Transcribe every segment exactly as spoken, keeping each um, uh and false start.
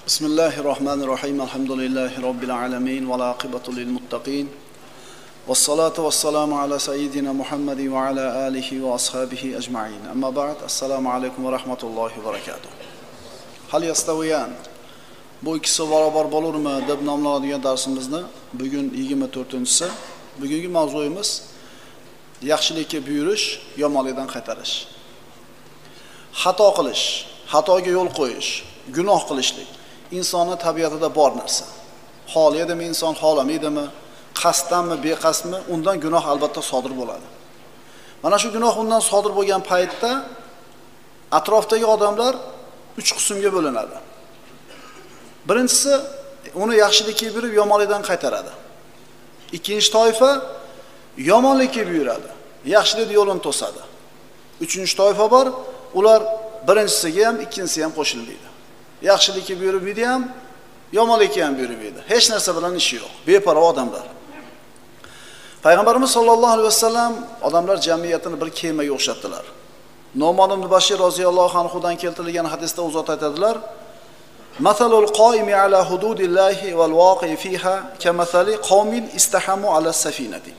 Bismillahirrahmanirrahim. Elhamdülillahi Rabbil alemin. Ve l'aqibatu lil muttaqin. Vessalatu vesselamu ala seyyidina Muhammedin ve ala alihi ve ashabihi ecma'in. Amma ba'd. Assalamu alaikum ve rahmatullahi ve berekatuh. Hal yastaviyan. Bu ikisi barobar bo'lurmi deb nomlanadigan darsimizni bugun yigirma to'rtinchisi. Bugungi mavzuyimiz yaxshilikka buyurish, yomonlikdan qaytarish. Xato qilish, xatoga yo'l qo'yish, gunoh qilishlik insonning tabiatida bor narsa. Xohlaydimi inson, xohlamaydimi, qasddanmi, beqasdmi, undan gunoh albatta sodir bo'ladi. Mana shu gunoh undan sodir bo'lgan paytda atrofdagi odamlar uch qismga bo'linadi. Birinchisi uni yaxshilikka buyurib, yomonlikdan qaytaradi. Ikkinchi toifa yomonlikka buyuradi, yaxshilik yo'lini to'sadi. Uchinchi toifa bor, ular birinchisiga ham, ikkinchisiga ham qo'shilmaydi. Yaxshilikka buyurmaydi ham, yomonlikka ham buyurmaydi. Hech narsa bilan ishi yo'q. Beparvo odamlar. Payg'ambarimiz sollallohu alayhi vasallam odamlar jamiyatini bir kemaga o'xshatdilar. Nu'man ibn Bashir roziyallohu anhu dan keltirilgan hadisda u zot aytadilar: "Masalul qoimi ala hududillahi val waqi fiha kamathali qaumin istahamu ala safinati."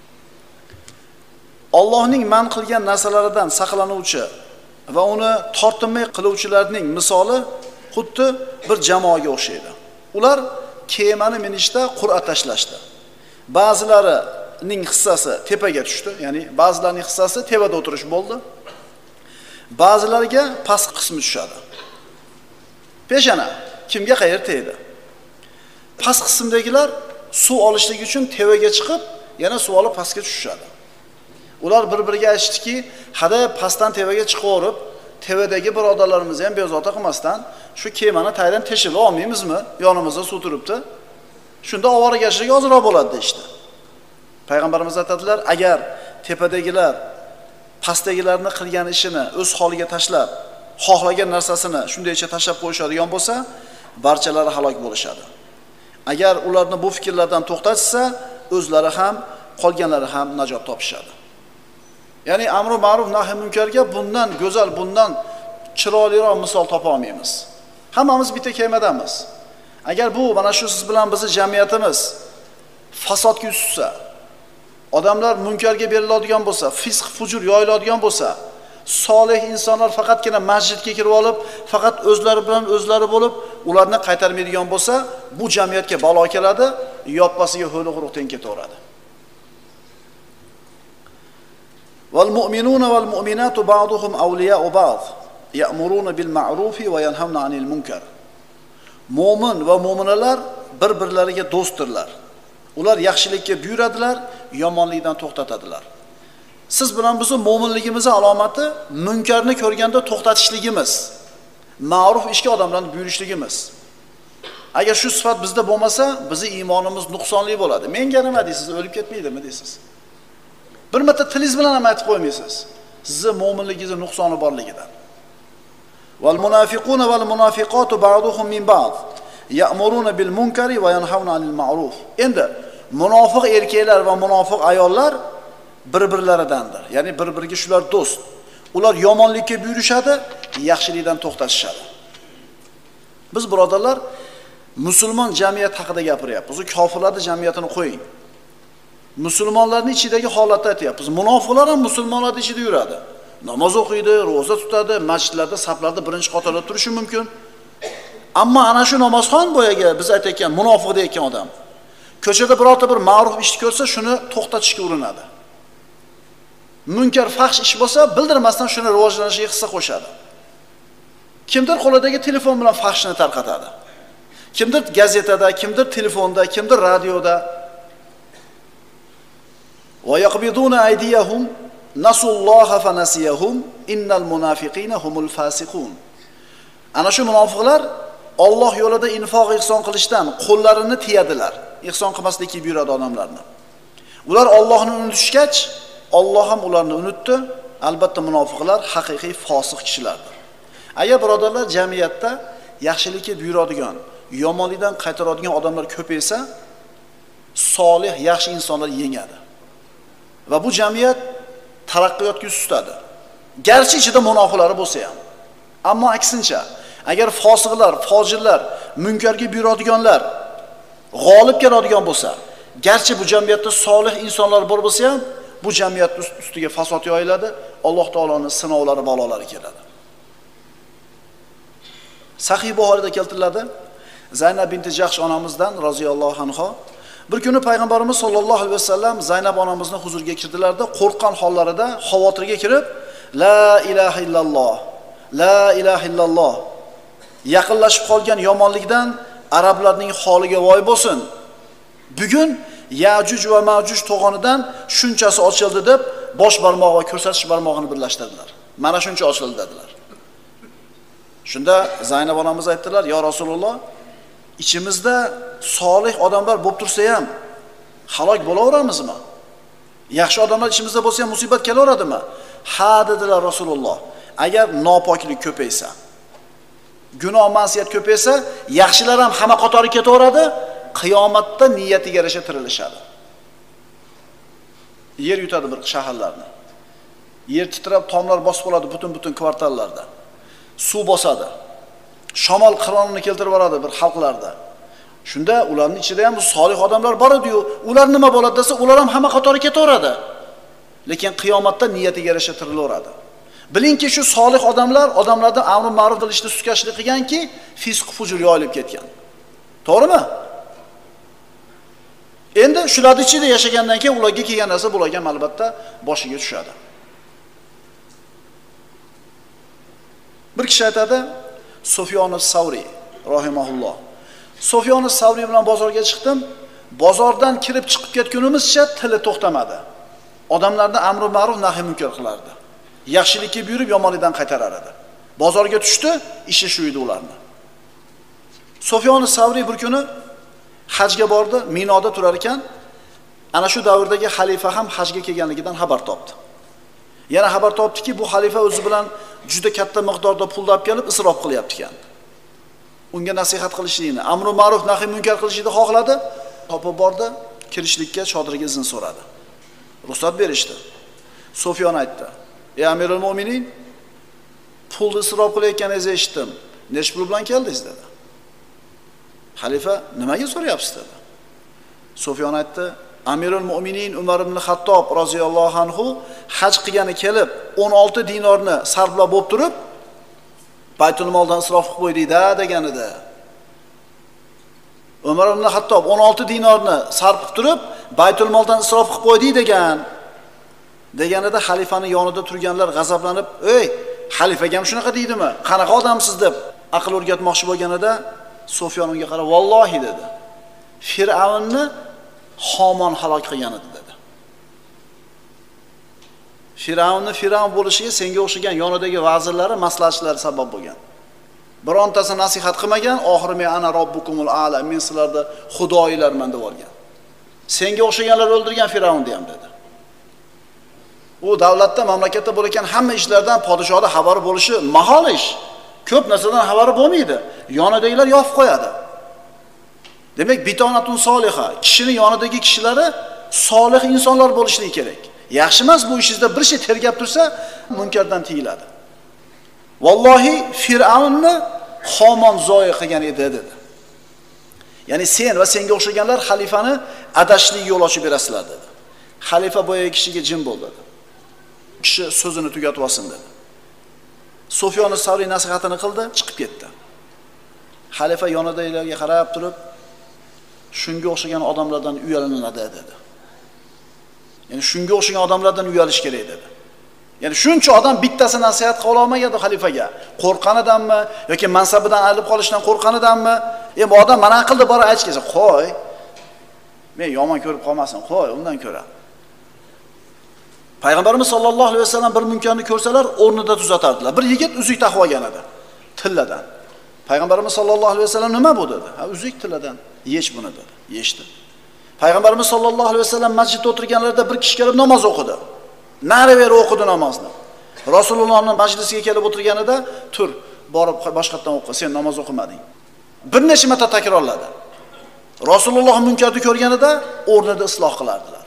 Allohning man qilgan narsalaridan saqlanuvchi va uni tortinmay qiluvchilarning misoli xuddi bir jamoaga o'xshaydi. Ular kemani minishda qur'a tashlashdi. Ba'zilarining hissasi tepaga tushdi, ya'ni ba'zilarining hissasi tepada o'tirish bo'ldi. Ba'zilariga past qismi tushadi. Peshana kimga qayerda tegdi? Past qismdagilar suv olishlik uchun tevaga chiqib, yana suv olib pastga tushishadi. Ular bir-biriga aytishdiki, hada pastdan tevaga chiqib, tevadagi birodarlarimizni ham bezovta qilmasdan shu kemani taydan teshib olmaymizmi? Yonimizda suv turibdi. Shunda ovoragarchilik ozroq bo'ladi deydi. Payg'ambarimiz aytadilar, agar tepadagilar pastdagilarni qilgan ishini o'z holiga tashlab, xohlagan narsasini shundaycha tashlab qo'yishadigan bo'lsa, barchalari halok bo'lishadi. Agar ularni bu fikrlardan to'xtatsa, o'zlari ham, qolganlari ham najot topishadi. Ya'ni amru ma'ruf nahy munkarga bundan go'zal, bundan chiroyliroq misol topa olmaymiz. Hammamiz bitta kemadamiz. Agar bu mana shu siz bilan bizning jamiyatimiz fasodga tushsa, odamlar munkarga beriladigan bo'lsa, fisq, fujur yoyiladigan bo'lsa, solih insonlar faqatgina masjidga kirib olib, faqat o'zlari bilan o'zlari bo'lib, ularni qaytarmaydigan bo'lsa, bu jamiyatga balo keladi, yoppasiga ho'li quruqdan ketaveradi. Val mu'minuna val mu'minatu ba'duhum awliya'u ba'd, ya'muruna bil ma'rufi va yanhauna 'anil munkar. Mo'min va mo'minalar bir-birlariga do'stdirlar. Ular yaxshilikka buyuradilar, yomonlikdan to'xtatadilar. Siz bilan bizning mo'minligimizning alomati munkarni ko'rganda to'xtatishligimiz, ma'ruf ishga odamlarni buyurishligimiz. Agar shu sifat bizda bo'lmasa, bizning iymonimiz nuqsonli bo'ladi. Menga nima deysiz? O'lib ketmaydimi deysiz? Bir marta tilingiz bilan ham aytib qo'ymaysiz. Sizning mo'minligingizning nuqsoni borligidan. Val munafiquna val munafiqatu ba'duhum min ba'd, ya'muruna bil munkari va yanhauna 'anil ma'ruf. Endi munofiq erkaklar va munofiq ayollar bir-birlaridandir. Ya'ni bir-biriga shular do'st. Ular yomonlikka buyurishadi, yaxshilikdan to'xtatishadi. Biz birodarlar musulmon jamiyat haqida gapiryapmiz. O kofirlarning jamiyatini qo'ying. Musulmonlarning ichidagi holatni aytyapmiz. Munofiqlar ham musulmonlarning ichida yuradi. Namoz o'qiydi, roza tutadi, masjidlarda, saflarda birinchi qatorda turishi mumkin. Ammo ana shu namozxon boyaga biz aytayotgan munofiq deyotgan odam ko'chada birorta bir ma'ruf ishni ko'rsa, shuni to'xtatishga urinadi. Munkar fahsh ish bo'lsa, bildirmasdan shuni rivojlanishiga hissa qo'shadi. Kimdir qo'lidagi telefon bilan fahshni tarqatadi. Kimdir gazetada, kimdir telefonda, kimdir radioda. Va yaqbiduna aydiyahum nasulloha fa nasiyahum innal munafiqina humul fasiqun. Ana shu munofiqlar Alloh yo'lida infoq ihson qilishdan qo'llarini tiyadilar. Ihson qilmaslikka buyuradi odamlarni. Ular Allohni unutishgach, Alloh ham ularni unutdi. Albatta munofiqlar haqiqiy fosiq kishilardir. Agar birodarlar jamiyatda yaxshilikka buyuradigan, yomonlikdan qaytaradigan odamlar ko'paysa, solih, yaxshi insonlar yengadi. Va bu jamiyat taraqqiyotga sustadi. Garchi ichida munofiqlari bo'lsa ham. Ammo aksincha, agar fosiqlar, fojirlar munkarga buyuradiganlar g'olib keladigan bo'lsa, garchi bu jamiyatda solih insonlar bor bo'lsa ham, bu jamiyat ustiga fasod yoyiladi, Alloh taoloning sinovlari, balolari keladi. Sahih Buxoriyda keltiriladi, Zaynab binti Jahsh onamizdan roziyallohu anha bir kuni payg'ambarimiz sollallohu alayhi vasallam Zaynab onamizni huzuriga kirdilarda, qo'rqqan hollarida xavotirga kirib, la ilaha illalloh, la ilaha illalloh, yaqinlashib qolgan yomonlikdan arablarning holiga voy bo'lsin. Bugun Yajuj va Majuj to'g'onidan shunchasi ochildi deb bosh barmoq va ko'rsatish barmog'ini birlashtirdilar. Mana shuncha ochildi dedilar. Shunda Zaynab onamiz aytdilar, "Ya Rasululloh, ichimizda solih odamlar bo'lib tursa ham halok bo'laveramizmi? Yaxshi odamlar ichimizda bo'lsa ham musibat kelaveradimi?" "Ha" dedilar Rasululloh. "Agar nopoklik ko'paysa, gunoh ma'siyat ko'paysa, yaxshilar ham hamma qatori ketaveradi, qiyomatda niyatiga yarasha tirilishadi." Yer yutadi bir shaharlarni. Yer titrab, tomlar bosib qoladi butun-butun kvartallarda. Suv bosadi. Shamol qironini keltirib boradi bir xalqlarda. Shunda ularning ichida ham bu solih odamlar bor edi-yu, ular nima bo'ladi desa, ular ham hamma qatori ketaveradi. Lekin qiyomatda niyatiga yarasha tirilaveradi. Bilingki, shu solih odamlar odamlardan amr ma'ruf qilishda suskashlik qilganki, fisq fujur yoyilib ketgan. To'g'rimi? Endi shularning ichida yashagandan keyin ularga kelgan narsa bularga ham albatta boshiga tushadi. Bir kishi aytadi, Sufyon as-Savri rahimahulloh. Sufyon as-Savri bilan bozorga chiqdim. Bozordan kirib chiqib ketgunimizcha tili to'xtamadi. Odamlarni amr ma'ruf nahiy munkar qilardi. Yaxshilikka buyurib yomonlikdan qaytarar edi. Bozorga tushdi, ishi shu edi ularni. Sufyon as-Savri bir kuni hajga bordi, Minoda turar ekan, ana shu davrdagi xalifa ham hajga kelganligidan xabar topdi. Yana xabar topdiki, bu xalifa o'zi bilan juda katta miqdorda pul olib kelib isrof qilyapti ekan. Unga nasihat qilishini, amr ma'ruf nahiy munkar qilishini xohladi. Topib bordi, kirishlikka chodiriga izn so'radi. Ruxsat berishdi. Sufyon aytdi: "Ey Amirul Mo'minin, pulni isrof qilayotganingizni eshitdim. Nech pul bilan keldingiz?" dedi. Xalifa, "Nimaga so'rayapsiz?" dedi. Sufyon aytdi: "Amirul Mo'minin Umar ibn Xattob roziyallohu anhu haj qilgani kelib o'n olti dinorni sarflab bo'lib turib, Baytul moldan isrof qilib qo'ydi-da" degan edi. Umar ibn Xattob o'n olti dinorni sarf qilib turib, Baytul moldan isrof qilib qo'ydi degan. Deganida xalifaning yonida turganlar g'azablanib, "Ey, xalifaga ham shunaqa deydimi? Qanaqa odamsiz?" deb aql o'rgatmoqchi bo'lganida Sufyon unga qarab, "Vallohi" dedi. "Fir'avnni Homon halok qilgan edi" dedi. Fir'avnni Fir'avn bo'lishiga senga o'xshagan yonidagi vazirlari, maslahatchilari sabab bo'lgan. Birontasi nasihat qilmagan, oxiri men ana robbukumul a'la, men sizlarda xudoyilarman deb olgan. Senga o'xshaganlar o'ldirgan Fir'avnni ham dedi. U davlatda, mamlakatda bo'layotgan hamma ishlardan podshohda xabari bo'lishi mahol ish. Ko'p narsadan xabari bo'lmaydi. Yonidagilar yopib qo'yadi. Demak, bitonatun soliha, kishining yonidagi kishilari solih insonlar bo'lishligi kerak. Yaxshi emas bu ishingizda bir şey tergab tursa, munkardan tiyiladi. Vallohi Fir'avnni Homon zoya qilgan edi dedi. Ya'ni sen va senga o'xshaganlar xalifani adashlik yo'l ochib berasizlar dedi. Xalifa boyagi kishiga jim bo'ldi dedi. Kishi so'zini tugatib olsin dedi. Sufyon as-Savri nasihatini qildi, chiqib ketdi. Xalifa yonidagilarga qarab turib, shunga o'xshagan odamlardan uyalanadi dedi. Ya'ni shunga o'xshagan odamlardan uyalish kerak dedi. Ya'ni shuncha odam bittasi nasihat qila olmagandi xalifaga. Qo'rqqanidanmi yoki mansabidan ayrilib qolishdan qo'rqqanidanmi? E bu odam mana qildi, bora aytishga, "Qo'y. Men yomon ko'rib qolmasin, qo'y, undan ko'ra." Payg'ambarimiz sollallohu alayhi vasallam bir munkarni ko'rsalar, o'rnida tuzatardilar. Bir yigit uzuk taqib olgan edi, tilladan. Payg'ambarimiz sollallohu alayhi vasallam nima bu dedi? Ha, uzuk tilladan. Yech buni dedi. Yechdi. Payg'ambarimiz sollallohu alayhi vasallam masjidda o'tirganlarida bir kishi kelib namoz o'qidi. Nari-beri o'qidi namozni. Rasulullohning majlisiga kelib o'tirganida, "Tur, borib boshqatdan o'qi, sen namoz o'qimading." Bir necha marta takrorladi. Rasululloh munkarni ko'rganida o'rnida isloh qilardilar.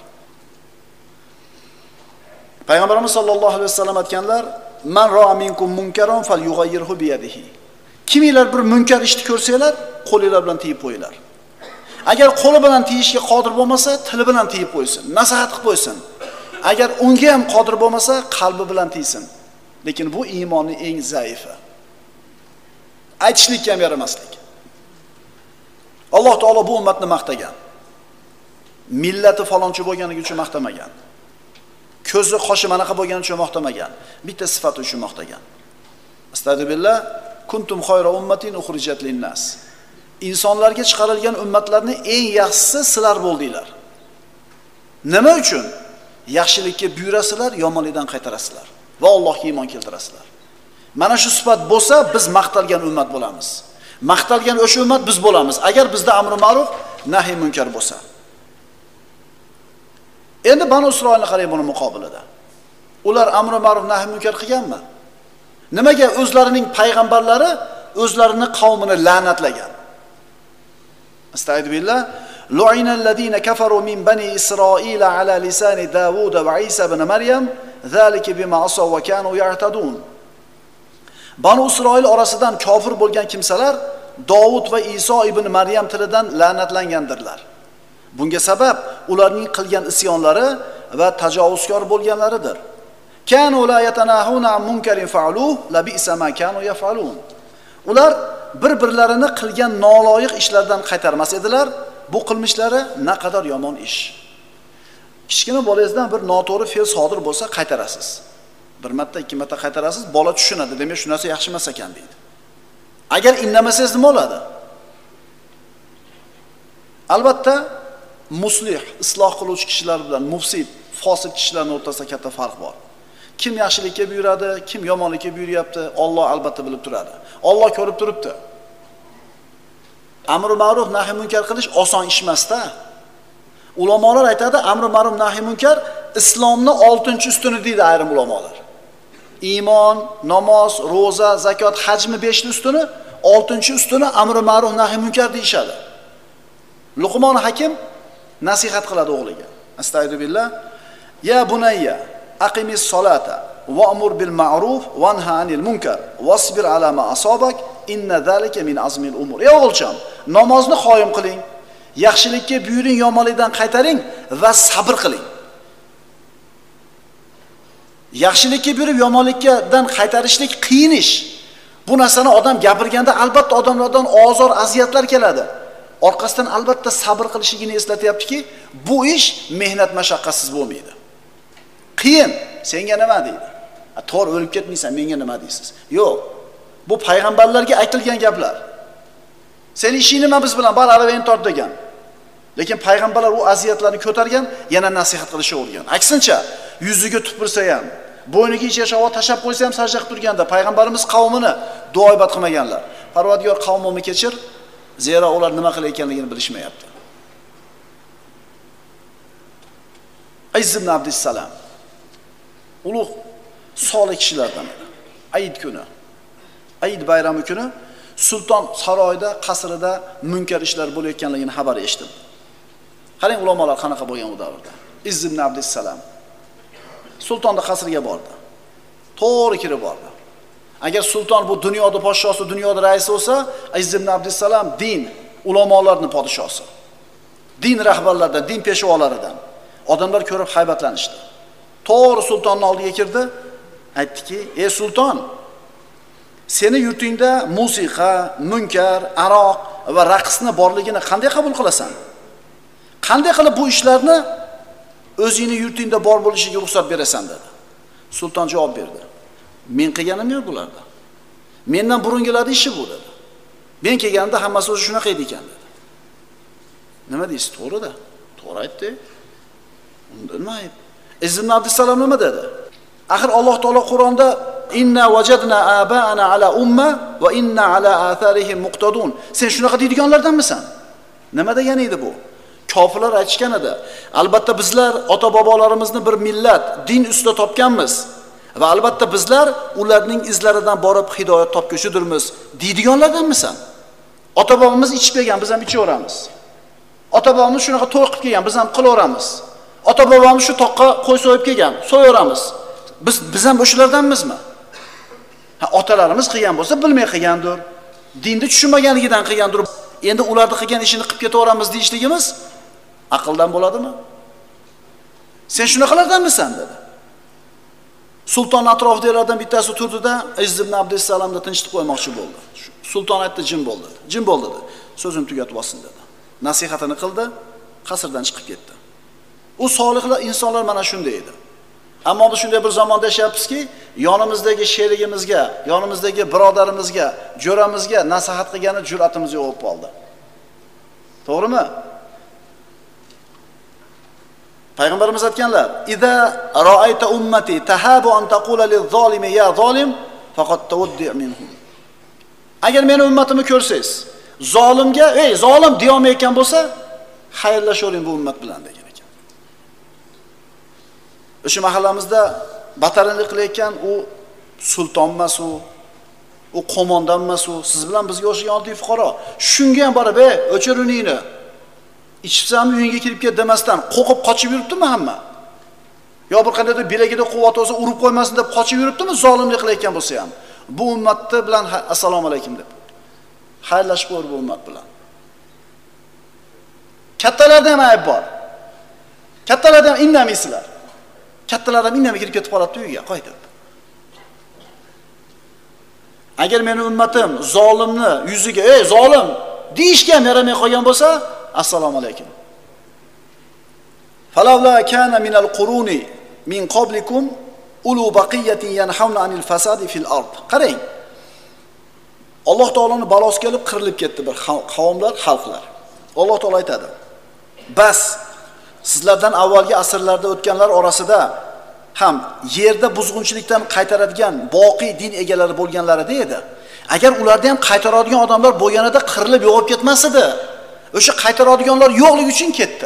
Payg'ambarimiz sollallohu alayhi vasallam aytganlar: "Man ra'a minkum munkaran falyughayyirhu bi yadihi." Kiminglar bir munkar ishni ko'rsanglar, qo'linglar bilan tiyib qo'yinglar. Agar qo'li bilan tiyishga qodir bo'lmasa, tili bilan tiyib qo'ysin, nasihat qilib qo'ysin. Agar unga ham qodir bo'lmasa, qalbi bilan tiysin. Lekin bu iymonning eng zaifi. Aytishlikka ham yaramaslik. Alloh taolo bu ummatni maqtagan. Millati falonchi bo'lganligi uchun maqtamagan. Ko'zi, qoshi manaqa bo'lgani uchun maqtamagan. Bitta sifati uchun maqtagan. Astagfirullah, kuntum khayra ummatin ukhrijat lin-nas. insonlarga chiqarilgan ummatlarning eng yaxshisi sizlar bo'ldinglar. Nima uchun? Yaxshilikka buyurasizlar, yomonlikdan qaytarasizlar va Allohga iymon keltirasizlar. Mana shu sifat bo'lsa, biz maqtalgan ummat bo'lamiz. Maqtalgan o'sha ummat biz bo'lamiz. Agar bizda amri ma'ruf, nahiy munkar bo'lsa. Endi Banu Isroilni qarang buni muqobilida. Ular amri ma'ruf, nahiy munkar qilganmi? Nimaga o'zlarining payg'ambarlari o'zlarini qavmini la'natlagan? Astagfirullah. Lu'inallazina kafaru min bani Isroila ala lisani Davud va Isa ibn Maryam, zalika bima asaw va kanu ya'tadun. Banu Isroil orasidan kofir bo'lgan kimsalar Davud va Iso ibn Maryam tilidan la'natlangandirlar. Bunga sabab ularning qilgan isyonlari va tajovuzkor bo'lganlaridir. Kanu la yatanahuna an munkarin fa'aluhu la bi'sa ma kanu yaf'alun. Ular bir-birlarini qilgan noloyiq ishlardan qaytarmas edilar. Bu qilmishlari naqadar yomon ish. Kichkina bolangizdan bir noto'g'ri fe'l sodir bo'lsa qaytarasiz. Bir marta, ikki marta qaytarasiz, bola tushunadi. Demak, shu narsa yaxshi emas ekan deydi. Agar indamasangiz nima bo'ladi? Albatta, muslih, isloh qiluvchi kishilar bilan mufsid, fosiq kishilarning o'rtasida katta farq bor. Kim yaxshilikka buyuradi, kim yomonlikka buyuryapti, Alloh albatta bilib turadi. Alloh ko'rib turibdi. Amr ma'ruf nahiy munkar qilish oson ish emas-da. Ulamolar aytadi, amr ma'ruf nahiy munkar islomning oltinchi ustuni deydi ayrim ulamolar. Iymon, namoz, roza, zakot, hajmi beshta ustuni, oltinchi ustuni amr ma'ruf nahiy munkar deyshadi. Luqmon Hakim nasihat qiladi o'g'liga. Astagfirullah. Ya bunayya, aqimis solata wa'mur bil ma'ruf wanha 'anil munkar wasbir 'ala ma asabak inna zalika min azmil umur. Ey o'g'ilcham, namozni qoyim qiling, yaxshilikka buyuring, yomonlikdan qaytaring va sabr qiling. Yaxshilikka buyurib yomonlikdan qaytarishlik qiyin ish. Bu narsani odam gapirganda albatta odamlardan ozor, aziyatlar keladi. Orqasidan albatta sabr qilishligini eslatyaptiki, bu ish mehnat mashaqqatsiz bo'lmaydi. Qiyin, senga nima deydi? To'g'ri o'lib ketmaysan, menga nima deysiz? Yo'q. Bu payg'ambarlarga aytilgan gaplar. Sen ishing nima biz bilan bar aravani tort degan. Lekin payg'ambarlar u aziyatlarni ko'targan, yana nasihat qilishga o'rgan. Aksincha, yuziga tupursa ham, bo'yniga ichashava tashab qo'ysa ham sajda qilib turganda payg'ambarimiz qavmini duoibat qilmaganlar. Parvardigor qavmimni kechir, zero ular nima qilayotganligini bilishmayapti. Ayz ibn Abdussalam ulug' solih kishilardan edi. Ayit kuni, Ayit bayrami kuni sulton saroyida, qasrida munkar ishlar bo'layotganligini xabar eshitdim. Qarang ulamolar qanaqa bo'lgan u davrda. İz ibn Abdussalam sultonning qasriga bordi. To'g'ri kirib bordi. Agar sulton bu dunyoda podshosi, dunyoda raisi bo'lsa, İz ibn Abdussalam din ulamolarning podshosi. Din rahbarlaridan, din peshvolaridan. Odamlar ko'rib haybatlanishdi. To'g'ri sultonning oldiga kirdi, aytdiki: "Ey sulton, seni yurtingda musiqa, munkar, aroq va raqsni borligini qanday qabul qilasan? Qanday qilib bu ishlarni o'zingning yurtingda bor bo'lishiga ruxsat berasan?" dedi. Sulton javob berdi: "Men qilganim yo'q bularda. Mendan burungilarning ishi bu" dedi. "Men kelganimda hammasi o'zi shunaqa edi ekan" dedi. Nima deysiz? To'g'ri-da. To'g'ri aytdi. Unda nima ayb? İz ibn Abdussalam nima dedi? Axir Alloh taolo Qur'onda inna wajadna aba'ana ala umma va inna ala atharihim muqtadun. Sen shunaqa deydiganlardanmisan? Nima degani edi bu? Kofirlar aytishgan edi. Albatta bizlar ota-bobolarimizni bir millat, din ustida topganmiz va albatta bizlar ularning izlaridan borib hidoyat topguchidirmiz deydiganlardanmisan? Ota-bobomiz ichib kelgan, biz ham ichaveramiz. Ota-bobomiz shunaqa to'y qilib kelgan, biz ham qilaveramiz. Ota-bobomiz shu toqqa qo'y so'yib kelgan, so'yaveramiz. Biz biz ham o'shalardanmizmi? Ha, otalarimiz qilgan bo'lsa, bilmay qilgandir. dinni tushunmaganligidan qilgandir. Endi ularni qilgan ishini qilib ketaveramiz deyishligimiz aqldan bo'ladimi? Sen shunaqalardanmisan dedi. Sulton atrofidagilardan bittasi turdida Izz ibn Abdussalamni tinchitib qo'ymoqchi bo'ldi. Sulton aytdi, jin bo'ldi. Jin bo'ldi dedi. So'zini tugatib olsin dedi. Nasihatini qildi, qasrdan chiqib ketdi. U solihlar insonlar mana shunday edi. Ammo biz shunday bir zamonda yashayapmizki, yonimizdagi sherigimizga, yonimizdagi birodarimizga, jo'ramizga nasihat qilgani jur'atimiz yo'q bo'lib qoldi. To'g'rimi? Payg'ambarimiz aytganlar: "Iza ra'ayta ummati tahabu an taqula liz-zalimi ya zolim, faqat tawaddi' minhum." Agar meni ummatimni ko'rsangiz, zolimga, "Ey, zolim" deyolmayotgan bo'lsa, xayrlashavering bu ummat bilan degan ekan. O'sha mahallamizda batarinlik qilayotgan u sulton emas, u u qo'mondan emas, u siz bilan bizga o'xshagan oddiy fuqaro. Shunga ham borib, "Ey, o'chir uningni. Ichsam uyingga kirib ket" demasdan qo'qib qochib yuribdimi hamma? Yo bir qandaydir bilagida quvvat olsa urib qo'ymasin deb qochib yuribdimi zolimlik qilayotgan bo'lsa ham? Bu ummatni bilan assalomu alaykum deb xayrlashib qo'yar bu ummat bilan. Kattalarda ham ayb bor. Kattalarda ham indamaysizlar. Kattalar ham indamay kirib ketib qoladi uyga, qo'ydi. Agar meni ummatim zolimni yuziga, "Ey, zolim" deyishga ham yaramay qolgan bo'lsa, assalomu alaykum. Falawla kana min al-quruni min qablikum ulu baqiyatin yanhauna anil fasadi fil ard. Qarang. Alloh taoloning balosi kelib qirilib ketdi bir qavmlar, xalqlar. Alloh taolo aytadi: "Bas sizlardan avvalgi asrlarda o'tganlar orasida ham yerda buzg'unchilikdan qaytaradigan boqiy din egalari bo'lganlari edi. Agar ularda ham qaytaradigan odamlar bo'lganida qirilib yo'qib ketmas edi. O'sha qaytaradiganlar yo'qligi uchun ketdi."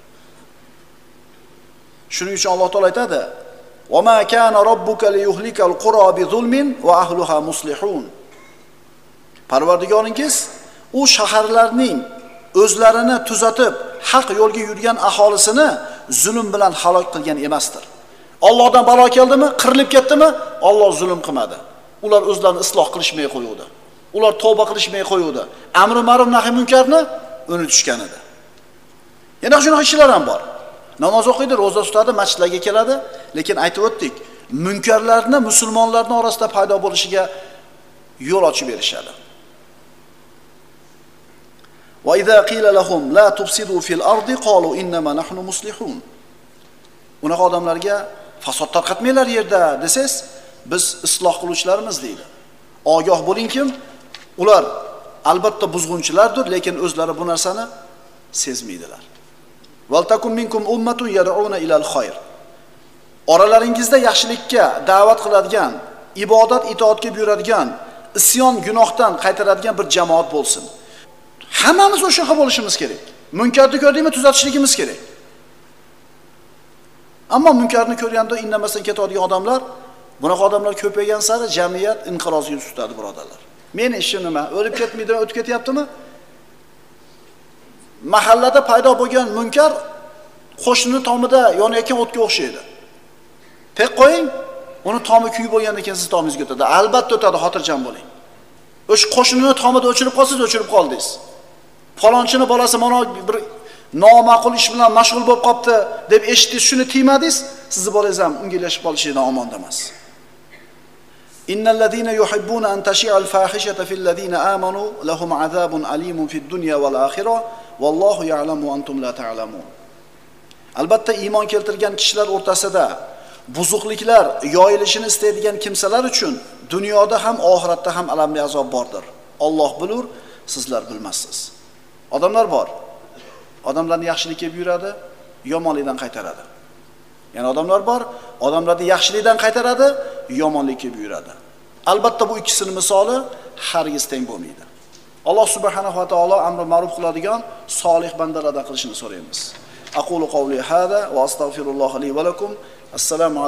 Shuning uchun Alloh taolo aytadi: "Va ma kana robbuka liyuhlikal qura bi zulmin va ahluha muslihun." Parvardigoringiz u shaharlarning o'zlarini tuzatib, haq yo'lga yurgan aholisini zulm bilan halok qilgan emasdir. Allohdan balo keldimi, qirilib ketdimi, Alloh zulm qilmadi. Ular o'zlarini isloh qilishmay qo'yuvdi. Ular tavba qilishmay qo'yuvdi. Amri ma'ruf nahiy munkarni unutishgan edi. Yana shunaqa kishilar ham bor. Namoz o'qiydi, roza tutadi, masjidlarga keladi, lekin aytib o'tdik, munkarlarni musulmonlarning orasida paydo bo'lishiga yo'l ochib berishadi. Va idza qila lahum la tufsidu fil ardi qalu innama nahnu muslihun. Unaqa odamlarga fasod tarqatmanglar yerda desangiz, biz isloh qiluvchilarimiz deydi. Ogoh bo'lingki, ular albatta buzg'unchilardir, lekin o'zlari bu narsani sezmaydilar. Val takum minkum ummatun yad'una ilal khayr. Oralaringizda yaxshilikka da'vat qiladigan, ibodat itoatga buyuradigan, isyon gunohdan qaytaradigan bir jamoat bo'lsin. Hammamiz o'shaqa bo'lishimiz kerak. Munkarni ko'rdikmi, tuzatishligimiz kerak. Ammo munkarni ko'rganda indamasdan ketadigan odamlar, bunaqa odamlar ko'paygan sari jamiyat inqirozga yuz tutadi, birodarlar. Meni ishim nima? O'lib ketmaydi, o'tib ketyaptimi? Mahallada paydo bo'lgan munkar qo'shni tomida yonayotgan o'tga o'xshaydi. Tek qo'ying, uni tomi kuyib bo'lgandan keyin siz tomingizga o'tadi. Albatta o'tadi, xotirjam bo'ling. O'sha qo'shnini tomida o'chirib qolsangiz, o'chirib qoldingiz. Falonchini bolasi mana bir noma'qul ish bilan mashg'ul bo'lib qopti deb eshitdingiz, shuni tiymadingiz, sizni bolangiz ham unga ilashib qolishidan omonda emas. Innallazina yuhibbuna an tashi'al fahishata fil ladina amanu lahum azabun alimun fid dunya wal akhirah wallohu ya'lamu wa antum la ta'lamun. Albatta iymon keltirgan kishilar o'rtasida buzuqliklar yoyilishini istaydigan kimsalar uchun dunyoda ham oxiratda ham alamli azob bordir. Alloh bilur, sizlar bilmassiz. Odamlar bor. Odamlarni yaxshilikka buyuradi, yomonlikdan qaytaradi. Ya'ni odamlar bor, odamlarni yaxshilikdan qaytaradi, yomonlikka buyuradi. Albatta bu ikkisining misoli hargiz teng bo'lmaydi. Alloh subhanahu va taolo amri ma'ruf qiladigan solih bandalardan qilishini so'raymiz. Aqulu qawli hada va astagfirulloh li va lakum. Assalomu